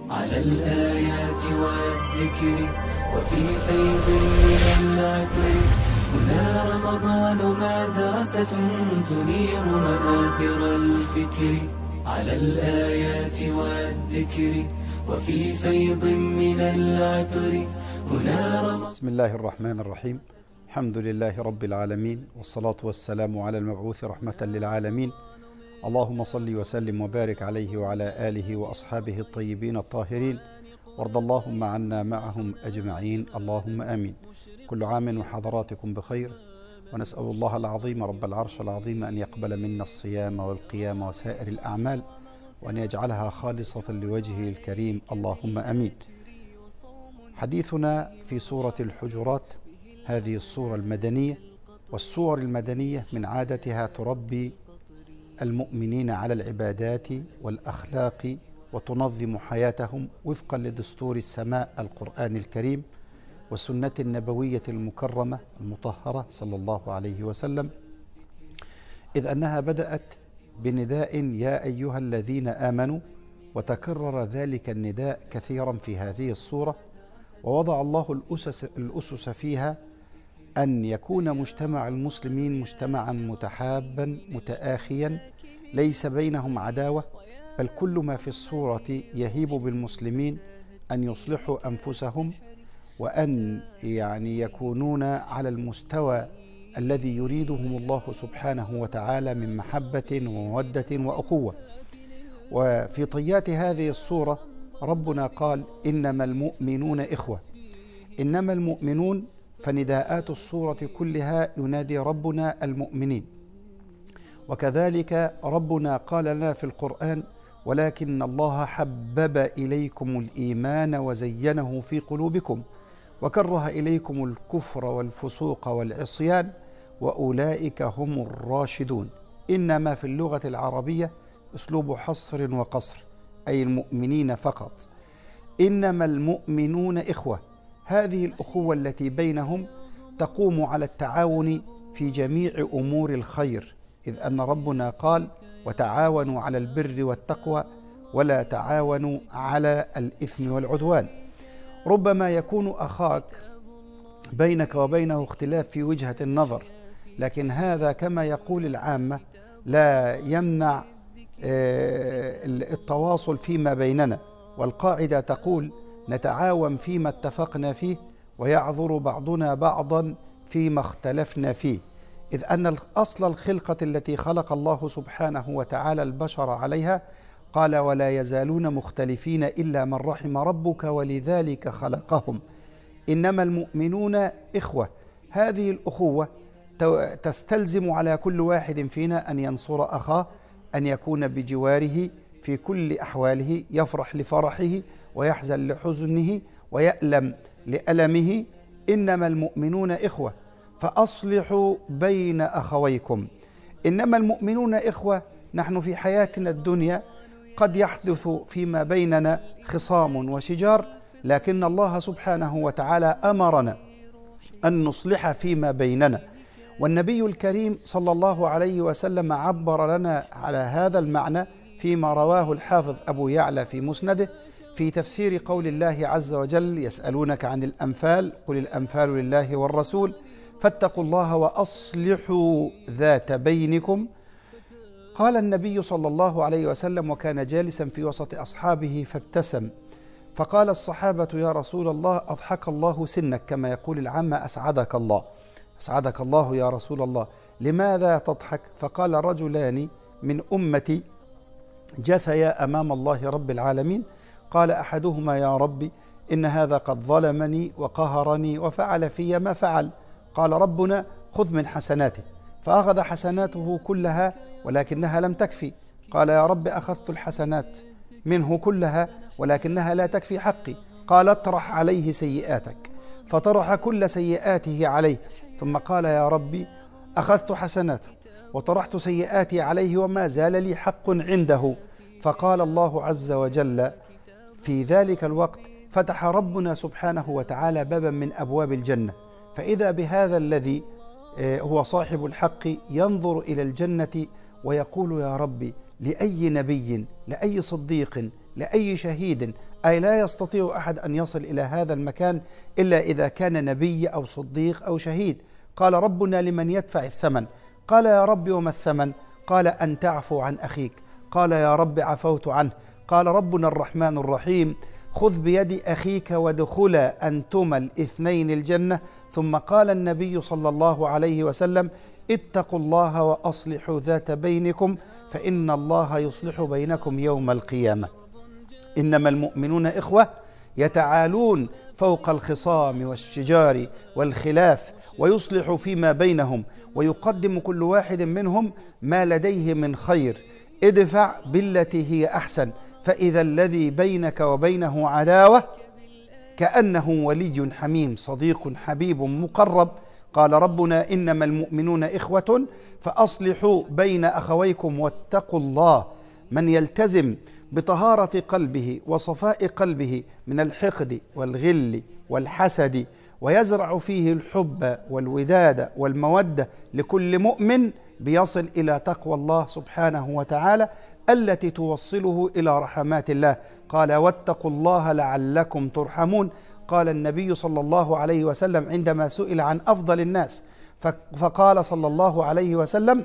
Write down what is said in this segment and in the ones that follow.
على الآيات والذكر وفي فيض من العطر. هنا رمضان مدرسة تنير مآثر الفكر. على الآيات والذكر وفي فيض من العطر. هنا رمضان. بسم الله الرحمن الرحيم. الحمد لله رب العالمين، والصلاة والسلام على المبعوث رحمة للعالمين. اللهم صل وسلم وبارك عليه وعلى آله وأصحابه الطيبين الطاهرين، وارض اللهم عنا معهم أجمعين، اللهم آمين. كل عام وحضراتكم بخير، ونسأل الله العظيم رب العرش العظيم أن يقبل منا الصيام والقيام وسائر الأعمال، وأن يجعلها خالصة لوجهه الكريم، اللهم آمين. حديثنا في سورة الحجرات، هذه السورة المدنية، والسور المدنية من عادتها تربي المؤمنين على العبادات والأخلاق وتنظم حياتهم وفقا لدستور السماء القرآن الكريم والسنة النبوية المكرمة المطهرة صلى الله عليه وسلم، إذ أنها بدأت بنداء يا أيها الذين آمنوا، وتكرر ذلك النداء كثيرا في هذه السورة، ووضع الله الأسس فيها أن يكون مجتمع المسلمين مجتمعا متحابا متآخيا ليس بينهم عداوة، بل كل ما في السورة يهيب بالمسلمين أن يصلحوا أنفسهم، وأن يكونون على المستوى الذي يريدهم الله سبحانه وتعالى من محبة ومودة وأخوة. وفي طيات هذه السورة ربنا قال إنما المؤمنون إخوة. إنما المؤمنون، فنداءات السورة كلها ينادي ربنا المؤمنين. وكذلك ربنا قال لنا في القرآن ولكن الله حبب إليكم الإيمان وزينه في قلوبكم وكره إليكم الكفر والفسوق والعصيان وأولئك هم الراشدون. إنما في اللغة العربية أسلوب حصر وقصر، أي المؤمنين فقط. إنما المؤمنون إخوة، هذه الأخوة التي بينهم تقوم على التعاون في جميع أمور الخير، إذ أن ربنا قال وتعاونوا على البر والتقوى ولا تعاونوا على الإثم والعدوان. ربما يكون أخاك بينك وبينه اختلاف في وجهة النظر، لكن هذا كما يقول العامة لا يمنع التواصل فيما بيننا، والقاعدة تقول نتعاون فيما اتفقنا فيه ويعذر بعضنا بعضا فيما اختلفنا فيه، إذ أن أصل الخلقة التي خلق الله سبحانه وتعالى البشر عليها قال ولا يزالون مختلفين إلا من رحم ربك ولذلك خلقهم. إنما المؤمنون إخوة، هذه الأخوة تستلزم على كل واحد فينا أن ينصر أخاه، أن يكون بجواره في كل أحواله، يفرح لفرحه ويحزن لحزنه ويألم لألمه. إنما المؤمنون إخوة فأصلحوا بين أخويكم. إنما المؤمنون إخوة، نحن في حياتنا الدنيا قد يحدث فيما بيننا خصام وشجار، لكن الله سبحانه وتعالى أمرنا أن نصلح فيما بيننا، والنبي الكريم صلى الله عليه وسلم عبر لنا على هذا المعنى فيما رواه الحافظ أبو يعلى في مسنده في تفسير قول الله عز وجل يسألونك عن الأنفال قل الأنفال لله والرسول فاتقوا الله وأصلحوا ذات بينكم. قال النبي صلى الله عليه وسلم وكان جالسا في وسط أصحابه فابتسم، فقال الصحابة يا رسول الله أضحك الله سنك، كما يقول العامة أسعدك الله، أسعدك الله يا رسول الله، لماذا تضحك؟ فقال رجلان من أمتي جثيا أمام الله رب العالمين، قال أحدهما يا ربي إن هذا قد ظلمني وقهرني وفعل في ما فعل، قال ربنا خذ من حسناته، فأخذ حسناته كلها ولكنها لم تكفي، قال يا رب أخذت الحسنات منه كلها ولكنها لا تكفي حقي، قال اطرح عليه سيئاتك، فطرح كل سيئاته عليه، ثم قال يا ربي أخذت حسناته وطرحت سيئاتي عليه وما زال لي حق عنده، فقال الله عز وجل في ذلك الوقت فتح ربنا سبحانه وتعالى بابا من أبواب الجنة، فإذا بهذا الذي هو صاحب الحق ينظر إلى الجنة ويقول يا ربي لأي نبي لأي صديق لأي شهيد أي لا يستطيع أحد أن يصل إلى هذا المكان إلا إذا كان نبي أو صديق أو شهيد. قال ربنا لمن يدفع الثمن؟ قال يا رب وما الثمن؟ قال أن تعفو عن أخيك. قال يا رب عفوت عنه. قال ربنا الرحمن الرحيم خذ بيد أخيك وادخلا أنتما الاثنين الجنة. ثم قال النبي صلى الله عليه وسلم اتقوا الله وأصلحوا ذات بينكم فإن الله يصلح بينكم يوم القيامة. إنما المؤمنون إخوة يتعالون فوق الخصام والشجار والخلاف ويصلح فيما بينهم ويقدم كل واحد منهم ما لديه من خير. ادفع بالتي هي أحسن فإذا الذي بينك وبينه عداوة كأنه ولي حميم صديق حبيب مقرب. قال ربنا إنما المؤمنون إخوة فأصلحوا بين أخويكم واتقوا الله. من يلتزم بطهارة قلبه وصفاء قلبه من الحقد والغل والحسد ويزرع فيه الحب والوداد والمودة لكل مؤمن بيصل إلى تقوى الله سبحانه وتعالى التي توصله إلى رحمات الله. قال واتقوا الله لعلكم ترحمون. قال النبي صلى الله عليه وسلم عندما سئل عن أفضل الناس فقال صلى الله عليه وسلم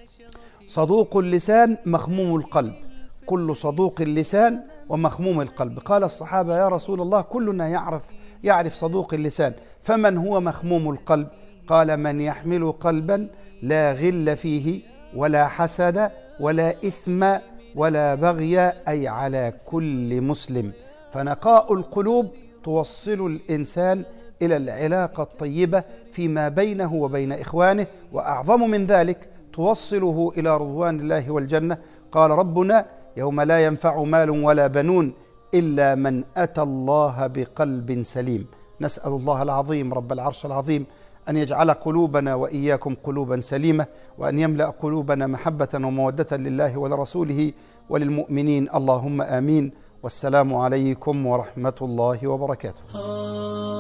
صدوق اللسان مخموم القلب. كل صدوق اللسان ومخموم القلب. قال الصحابة يا رسول الله كلنا يعرف صدوق اللسان فمن هو مخموم القلب؟ قال من يحمل قلبا لا غل فيه ولا حسد ولا إثم ولا بغي أي على كل مسلم. فنقاء القلوب توصل الإنسان إلى العلاقة الطيبة فيما بينه وبين إخوانه وأعظم من ذلك توصله إلى رضوان الله والجنة. قال ربنا يوم لا ينفع مال ولا بنون إلا من أتى الله بقلب سليم. نسأل الله العظيم رب العرش العظيم أن يجعل قلوبنا وإياكم قلوبا سليمة وأن يملأ قلوبنا محبة ومودة لله ولرسوله وللمؤمنين اللهم آمين. والسلام عليكم ورحمة الله وبركاته.